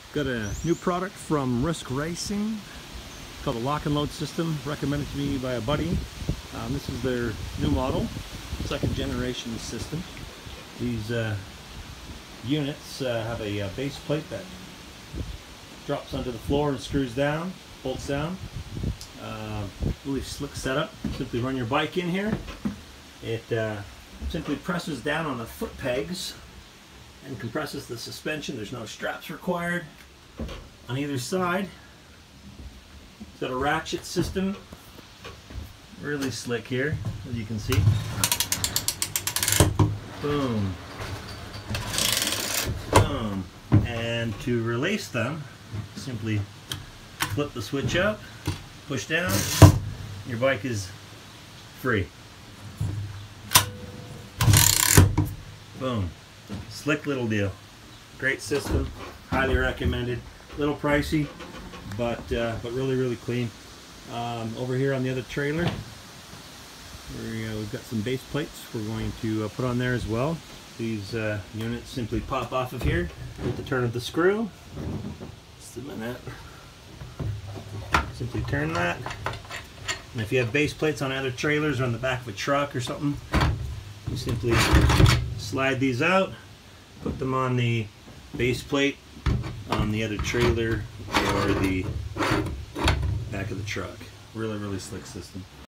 Got a new product from Risk Racing called the lock and load system, recommended to me by a buddy. This is their new model, second generation system. These units have a base plate that drops onto the floor and screws down, bolts down. Really slick setup. Simply run your bike in here. It simply presses down on the foot pegs and compresses the suspension. There's no straps required on either side. It's got a ratchet system. Really slick here, as you can see. Boom. Boom. And to release them, simply flip the switch up, push down, your bike is free. Boom. Slick little deal. Great system. Highly recommended. Little pricey, but really clean. Over here on the other trailer, we've got some base plates we're going to put on there as well. These units simply pop off of here with the turn of the screw. Just a minute. Simply turn that. And if you have base plates on other trailers or on the back of a truck or something, you simply slide these out, put them on the base plate on the other trailer or the back of the truck. Really slick system.